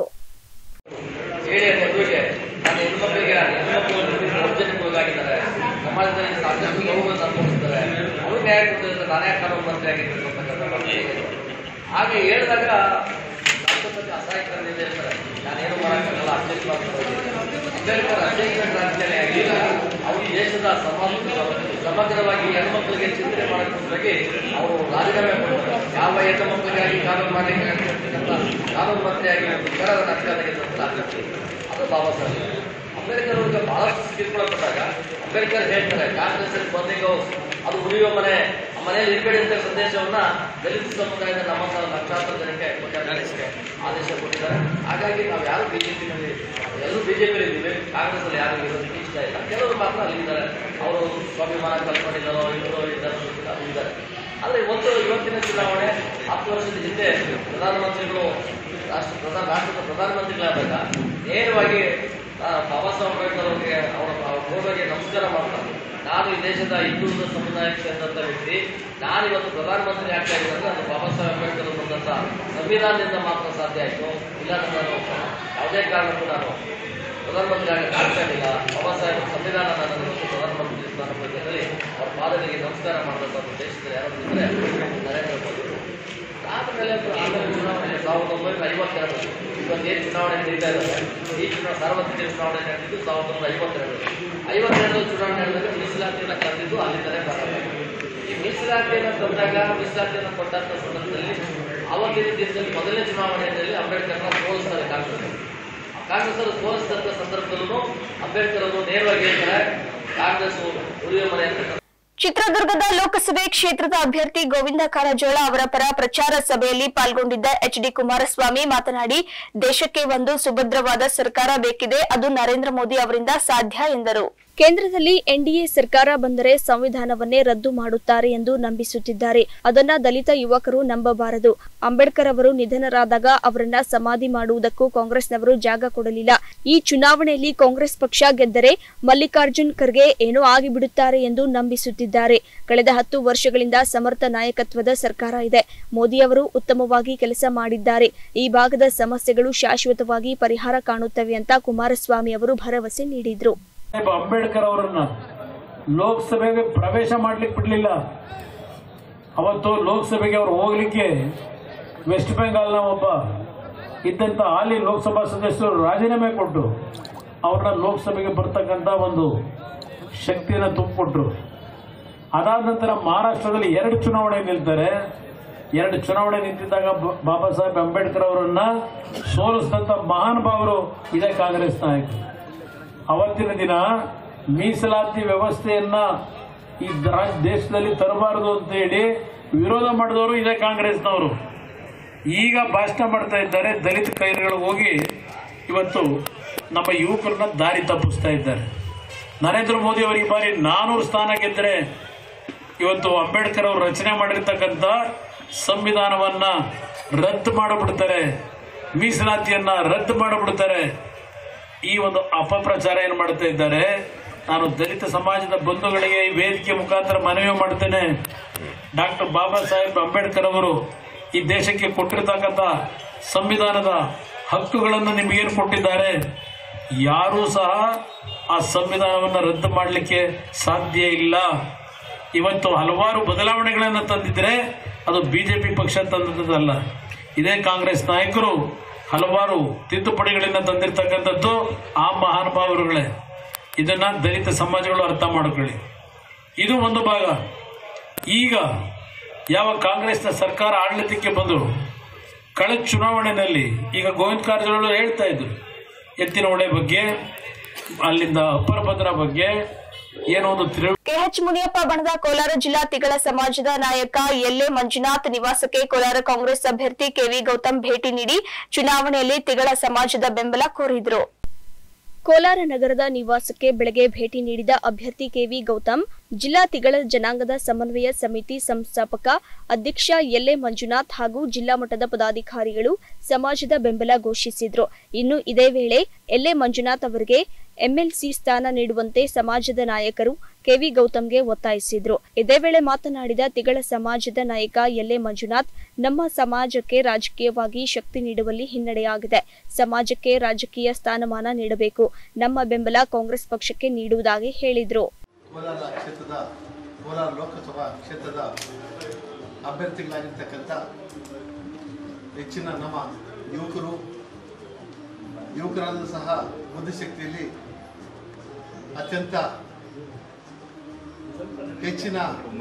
ಹಾಗೆ ಹೇಳಿದಾಗ ಅಸಹಾಯಕರದಿಂದ ಇರ್ತಾರೆ. ನಾನೇನು ಮಾಡೋಕ್ಕಾಗಲ್ಲ, ಅಡ್ಜಸ್ಟ್ ಅಂಬೇಡ್ಕರ್ ಅಡ್ಜಸ್ಟ್ಮೆಂಟ್ ರಾಜಕಾರಣಿಯಾಗಿ ಅವರು ದೇಶದ ಸಮಗ್ರವಾಗಿ ಹೆಣ್ಮಕ್ಳಿಗೆ ಚಿಂತನೆ ಮಾಡೋದ್ರಾಗಿ ಅವರು ರಾಜೀನಾಮೆ ಕೊಡ್ತಾರೆ. ಯಾವ ಹೆಣ್ಣು ಮಕ್ಕಳಿಗಾಗಿ ಕಾನೂನು ಮಾಡಲಿಕ್ಕೆ ಕಾನೂನು ಮಂತ್ರಿಯಾಗಿ ಸರ್ಕಾರದ ರಾಜಕಾರಣಿಗೆ ಅದು ಬಾಬಾ ಸಾಹೇಬ್ ಅಂಬೇಡ್ಕರ್ ಅವ್ರಿಗೆ ಬಹಳಷ್ಟು ಕಿರ್ಕೊಳಪಟ್ಟಾಗ ಅಂಬೇಡ್ಕರ್ ಹೇಳ್ತಾರೆ, ಕಾಂಗ್ರೆಸ್ ಬಂದಿಗೋ ಅದು ಉಳಿಯುವ ಮನೆ, ಆ ಮನೆಯಲ್ಲಿ ಇರಬೇಡಿ ಅಂತ ಸಂದೇಶವನ್ನ ದಲಿತ ಸಮುದಾಯದ ನಮ್ಮ ಲಕ್ಷಾಂತರ ಜನಕ್ಕೆ ಆದೇಶ ಕೊಟ್ಟಿದ್ದಾರೆ. ಹಾಗಾಗಿ ನಾವು ಯಾರು ಬಿಜೆಪಿನಲ್ಲಿ ಎಲ್ಲರೂ ಬಿಜೆಪಿಯಲ್ಲಿ ಇದ್ದೀವಿ, ಕಾಂಗ್ರೆಸ್ ಅಲ್ಲಿ ಯಾರು ಇರೋದಕ್ಕೆ ಇಷ್ಟ ಇಲ್ಲ. ಕೆಲವರು ಮಾತ್ರ ಅಲ್ಲಿ ಇದ್ದಾರೆ, ಅವರು ಸ್ವಾಭಿಮಾನ ಕಲ್ಕೊಂಡಿದ್ದಾರೋ ಇರೋ ಇದ್ದಾರೋ ಇದ್ದಾರೆ. ಆದರೆ ಒಂದು ಇವತ್ತಿನ ಚುನಾವಣೆ ಹತ್ತು ವರ್ಷದ ಹಿಂದೆ ಪ್ರಧಾನಮಂತ್ರಿಗಳು ರಾಷ್ಟ್ರ ಪ್ರಧಾನ ರಾಷ್ಟ್ರದ ಪ್ರಧಾನಮಂತ್ರಿಗಳಾದಾಗ ನೇರವಾಗಿ ಬಾಬಾ ಸಾಹೇಬ್ ಅಂಬೇಡ್ಕರ್ ಅವರಿಗೆ ಅವರ ಗೌರವಕ್ಕೆ ನಮಸ್ಕಾರ ಮಾಡ್ತಾರೆ. ನಾನು ಈ ದೇಶದ ಹಿಂದೂ ಸಮುದಾಯಕ್ಕೆ ಸೇರಿದಂಥ ವ್ಯಕ್ತಿ, ನಾನು ಇವತ್ತು ಪ್ರಧಾನಮಂತ್ರಿ ಆಗ್ತಾ ಇದ್ದಂದ್ರೆ ಅದು ಬಾಬಾ ಸಾಹೇಬ್ ಅಂಬೇಡ್ಕರ್ ಬಂದಂಥ ಸಂವಿಧಾನದಿಂದ ಮಾತ್ರ ಸಾಧ್ಯ ಆಯಿತು. ಇಲ್ಲ ನಾನು ಯಾವುದೇ ಕಾರಣಕ್ಕೂ ನಾನು ಪ್ರಧಾನಮಂತ್ರಿ ಆಗಕ್ಕೆ ಆಗ್ತಾ ಇರಲಿಲ್ಲ. ಬಾಬಾ ಸಾಹೇಬ್ ಸಂವಿಧಾನ ನನ್ನನ್ನು ಪ್ರಧಾನಮಂತ್ರಿ ಸ್ಥಾನ ಪಡೆದಲ್ಲಿ ಅವ್ರ ಪಾದಗಳಿಗೆ ನಮಸ್ಕಾರ ಮಾಡಿದಂಥ ದೇಶದಲ್ಲಿ ಯಾರು ಇದ್ದರೆ ನರೇಂದ್ರ ಮೋದಿ. ಆದಮೇಲೆ ಆಮೇಲೆ ಚುನಾವಣೆ ಸಾವಿರದ ಒಂಬೈನೂರ ಐವತ್ತೆರಡು ಇವತ್ತೇನು ಚುನಾವಣೆ ನಡೀತಾ ಇದ್ದಾರೆ, ಈ ಚುನಾವಣೆ ಸಾರ್ವತ್ರಿಕ ಚುನಾವಣೆ ನಡೆದಿದ್ದು ಸಾವಿರದ ಒಂಬೈನೂರ ಐವತ್ತೆರಡು ಐವತ್ತೆರಡರಲ್ಲಿ ಚುನಾವಣೆ ನಡೆದಾಗ ಮೀಸಲಾತಿಯನ್ನು ಕರೆದಿದ್ದು ಅಲ್ಲಿಂದಲೇ ಪ್ರಾರಂಭ. ಈ ಮೀಸಲಾತಿಯನ್ನು ತಂದಾಗ ಮೀಸಲಾತಿಯನ್ನು ಕೊಟ್ಟಂಥ ಸಂದರ್ಭದಲ್ಲಿ ಅವತ್ತಿನ ದಿನದಲ್ಲಿ ಮೊದಲನೇ ಚುನಾವಣೆಯಲ್ಲಿ ಅಂಬೇಡ್ಕರ್ನ ಸೋಲಿಸ್ತಾರೆ ಕಾಂಗ್ರೆಸ್. ಕಾಂಗ್ರೆಸ್ ಅವರು ಸೋಲಿಸಿದಂಥ ಸಂದರ್ಭದಲ್ಲೂ ಅಂಬೇಡ್ಕರ್ ಅವರು ನೇರವಾಗಿ ಹೇಳ್ತಾರೆ, ಕಾಂಗ್ರೆಸ್ ಉಳಿಯುವ ಮನೆ ಅಂತ. ಚಿತ್ರದುರ್ಗದ ಲೋಕಸಭೆ ಕ್ಷೇತ್ರದ ಅಭ್ಯರ್ಥಿ ಗೋವಿಂದ ಕಾರಜೋಳ ಅವರ ಪರ ಪ್ರಚಾರ ಸಭೆಯಲ್ಲಿ ಪಾಲ್ಗೊಂಡಿದ್ದ ಎಚ್ ಡಿ ಕುಮಾರಸ್ವಾಮಿ ಮಾತನಾಡಿ, ದೇಶಕ್ಕೆ ಒಂದು ಸುಭದ್ರವಾದ ಸರ್ಕಾರ ಬೇಕಿದೆ, ಅದು ನರೇಂದ್ರ ಮೋದಿ ಅವರಿಂದ ಸಾಧ್ಯ ಎಂದರು. ಕೇಂದ್ರದಲ್ಲಿ ಎನ್ಡಿಎ ಸರ್ಕಾರ ಬಂದರೆ ಸಂವಿಧಾನವನ್ನೇ ರದ್ದು ಮಾಡುತ್ತಾರೆ ಎಂದು ನಂಬಿಸುತ್ತಿದ್ದಾರೆ. ಅದನ್ನ ದಲಿತ ಯುವಕರು ನಂಬಬಾರದು. ಅಂಬೇಡ್ಕರ್ ಅವರು ನಿಧನರಾದಾಗ ಅವರನ್ನ ಸಮಾಧಿ ಮಾಡುವುದಕ್ಕೂ ಕಾಂಗ್ರೆಸ್ನವರು ಜಾಗ ಕೊಡಲಿಲ್ಲ. ಈ ಚುನಾವಣೆಯಲ್ಲಿ ಕಾಂಗ್ರೆಸ್ ಪಕ್ಷ ಗೆದ್ದರೆ ಮಲ್ಲಿಕಾರ್ಜುನ್ ಖರ್ಗೆ ಏನೋ ಆಗಿಬಿಡುತ್ತಾರೆ ಎಂದು ನಂಬಿಸುತ್ತಿದ್ದಾರೆ. ಕಳೆದ ಹತ್ತು ವರ್ಷಗಳಿಂದ ಸಮರ್ಥ ನಾಯಕತ್ವದ ಸರ್ಕಾರ ಇದೆ. ಮೋದಿ ಅವರು ಉತ್ತಮವಾಗಿ ಕೆಲಸ ಮಾಡಿದ್ದಾರೆ. ಈ ಭಾಗದ ಸಮಸ್ಯೆಗಳು ಶಾಶ್ವತವಾಗಿ ಪರಿಹಾರ ಕಾಣುತ್ತವೆ ಅಂತ ಕುಮಾರಸ್ವಾಮಿ ಅವರು ಭರವಸೆ ನೀಡಿದ್ರು. ಅಂಬೇಡ್ಕರ್ ಅವರನ್ನ ಲೋಕಸಭೆಗೆ ಪ್ರವೇಶ ಮಾಡ್ಲಿಕ್ಕೆ ಬಿಡ್ಲಿಲ್ಲ. ಅವತ್ತು ಲೋಕಸಭೆಗೆ ಅವರು ಹೋಗ್ಲಿಕ್ಕೆ ವೆಸ್ಟ್ ಬೆಂಗಾಲ್ನ ಒಬ್ಬ ಇದ್ದಂತ ಹಾಲಿ ಲೋಕಸಭಾ ಸದಸ್ಯರು ರಾಜೀನಾಮೆ ಕೊಟ್ಟು ಅವ್ರನ್ನ ಲೋಕಸಭೆಗೆ ಬರ್ತಕ್ಕಂಥ ಒಂದು ಶಕ್ತಿಯನ್ನು ತುಂಬಿಕೊಟ್ರು. ಅದಾದ ನಂತರ ಮಹಾರಾಷ್ಟ್ರದಲ್ಲಿ ಎರಡು ಚುನಾವಣೆ ನಿಲ್ತಾರೆ. ಎರಡು ಚುನಾವಣೆ ನಿಂತಿದ್ದಾಗ ಬಾಬಾ ಸಾಹೇಬ್ ಅಂಬೇಡ್ಕರ್ ಅವರನ್ನ ಸೋಲಿಸಿದಂತ ಮಹಾನ್ ಭಾವರು ಇದೇ ಕಾಂಗ್ರೆಸ್ ನಾಯಕರು. ಅವತ್ತಿನ ದಿನ ಮೀಸಲಾತಿ ವ್ಯವಸ್ಥೆಯನ್ನ ಈ ದೇಶದಲ್ಲಿ ತರಬಾರದು ಅಂತ ಹೇಳಿ ವಿರೋಧ ಮಾಡಿದವರು ಇದೇ ಕಾಂಗ್ರೆಸ್ನವರು. ಈಗ ಭಾಷಣ ಮಾಡ್ತಾ ಇದ್ದಾರೆ, ದಲಿತ ಕೈಗಳಿಗೆ ಹೋಗಿ ಇವತ್ತು ನಮ್ಮ ಯುವಕರನ್ನ ದಾರಿ ತಪ್ಪಿಸ್ತಾ ಇದ್ದಾರೆ. ನರೇಂದ್ರ ಮೋದಿ ಅವರು ಈ ಬಾರಿ ನಾನೂರು ಸ್ಥಾನ ಗೆದ್ದರೆ ಇವತ್ತು ಅಂಬೇಡ್ಕರ್ ಅವರು ರಚನೆ ಮಾಡಿರ್ತಕ್ಕಂಥ ಸಂವಿಧಾನವನ್ನ ರದ್ದು ಮಾಡಿಬಿಡ್ತಾರೆ, ಮೀಸಲಾತಿಯನ್ನ ರದ್ದು ಮಾಡಿಬಿಡ್ತಾರೆ. ಈ ಒಂದು ಅಪಪ್ರಚಾರ ಏನು ಮಾಡ್ತಾ ಇದ್ದಾರೆ. ನಾನು ದಲಿತ ಸಮಾಜದ ಬಂಧುಗಳಿಗೆ ಈ ವೇದಿಕೆ ಮುಖಾಂತರ ಮನವಿ ಮಾಡ್ತೇನೆ. ಡಾಕ್ಟರ್ ಬಾಬಾ ಸಾಹೇಬ್ ಅಂಬೇಡ್ಕರ್ ಅವರು ಈ ದೇಶಕ್ಕೆ ಕೊಟ್ಟಿರ್ತಕ್ಕಂಥ ಸಂವಿಧಾನದ ಹಕ್ಕುಗಳನ್ನು ನಿಮಗೇನು ಕೊಟ್ಟಿದ್ದಾರೆ, ಯಾರೂ ಸಹ ಆ ಸಂವಿಧಾನವನ್ನು ರದ್ದು ಮಾಡಲಿಕ್ಕೆ ಸಾಧ್ಯ ಇಲ್ಲ. ಇವತ್ತು ಹಲವಾರು ಬದಲಾವಣೆಗಳನ್ನು ತಂದಿದ್ರೆ ಅದು ಬಿಜೆಪಿ ಪಕ್ಷ ತಂದದ್ದಲ್ಲ, ಇದೇ ಕಾಂಗ್ರೆಸ್ ನಾಯಕರು ಹಲವಾರು ತಿದ್ದುಪಡಿಗಳನ್ನು ತಂದಿರತಕ್ಕಂಥದ್ದು ಆ ಮಹಾನುಭಾವರುಗಳೇ. ಇದನ್ನ ದಲಿತ ಸಮಾಜಗಳು ಅರ್ಥ ಮಾಡ್ಕೊಳ್ಳಿ. ಇದು ಒಂದು ಭಾಗ. ಈಗ ಯಾವ ಕಾಂಗ್ರೆಸ್ನ ಸರ್ಕಾರ ಆಡಳಿತಕ್ಕೆ ಬಂದು ಕಳೆದ ಚುನಾವಣೆಯಲ್ಲಿ ಈಗ ಗೋವಿಂದ ಕಾರಜೋಳ ಹೇಳ್ತಾ ಇದ್ರು ಎತ್ತಿನ ಹೊಳೆ ಬಗ್ಗೆ, ಅಲ್ಲಿಂದ ಅಪ್ಪರ ಭದ್ರಾ ಬಗ್ಗೆ ಏನೋ ಒಂದು ತಿರು ಕೆಎಚ್ ಮುನಿಯಪ್ಪ ಬಣದ ಕೋಲಾರ ಜಿಲ್ಲಾ ತಿಗಳ ಸಮಾಜದ ನಾಯಕ ಎಲ್ಎ ಮಂಜುನಾಥ್ ನಿವಾಸಕ್ಕೆ ಕೋಲಾರ ಕಾಂಗ್ರೆಸ್ ಅಭ್ಯರ್ಥಿ ಕೆವಿ ಗೌತಮ್ ಭೇಟಿ ನೀಡಿ ಚುನಾವಣೆಯಲ್ಲಿ ತಿಗಳ ಸಮಾಜದ ಬೆಂಬಲ ಕೋರಿದ್ರು. ಕೋಲಾರ ನಗರದ ನಿವಾಸಕ್ಕೆ ಬೆಳಗ್ಗೆ ಭೇಟಿ ನೀಡಿದ ಅಭ್ಯರ್ಥಿ ಕೆವಿ ಗೌತಮ್ ಜಿಲ್ಲಾ ತಿಗಳ ಜನಾಂಗದ ಸಮನ್ವಯ ಸಮಿತಿ ಸಂಸ್ಥಾಪಕ ಅಧ್ಯಕ್ಷ ಎಲ್ಎ ಮಂಜುನಾಥ್ ಹಾಗೂ ಜಿಲ್ಲಾ ಮಟ್ಟದ ಪದಾಧಿಕಾರಿಗಳು ಸಮಾಜದ ಬೆಂಬಲ ಘೋಷಿಸಿದ್ರು. ಇನ್ನು ಇದೇ ವೇಳೆ ಎಲ್ಎ ಮಂಜುನಾಥ್ ಅವರಿಗೆ ಎಂಎಲ್ಸಿ ಸ್ಥಾನ ನೀಡುವಂತೆ ಸಮಾಜದ ನಾಯಕರು ಕೆವಿ ಗೌತಮ್ಗೆ ಒತ್ತಾಯಿಸಿದ್ರು. ಇದೇ ವೇಳೆ ಮಾತನಾಡಿದ ತಿಗಳ ಸಮಾಜದ ನಾಯಕ ಎಲ್ಎ ಮಂಜುನಾಥ್, ನಮ್ಮ ಸಮಾಜಕ್ಕೆ ರಾಜಕೀಯವಾಗಿ ಶಕ್ತಿ ನೀಡುವಲ್ಲಿ ಹಿನ್ನಡೆಯಾಗಿದೆ. ಸಮಾಜಕ್ಕೆ ರಾಜಕೀಯ ಸ್ಥಾನಮಾನ ನೀಡಬೇಕು. ನಮ್ಮ ಬೆಂಬಲ ಕಾಂಗ್ರೆಸ್ ಪಕ್ಷಕ್ಕೆ ನೀಡುವುದಾಗಿ ಹೇಳಿದ್ರು. ಕೋಲಾರ ಕ್ಷೇತ್ರದ ಕೋಲಾರ ಲೋಕಸಭಾ ಕ್ಷೇತ್ರದ ಅಭ್ಯರ್ಥಿಗಳಾಗಿರ್ತಕ್ಕಂಥ ಹೆಚ್ಚಿನ ನಮ್ಮ ಯುವಕರು ಯುವಕರಾದರೂ ಸಹ ಬುದ್ಧಿಶಕ್ತಿಯಲ್ಲಿ ಅತ್ಯಂತ ಹೆಚ್ಚಿನ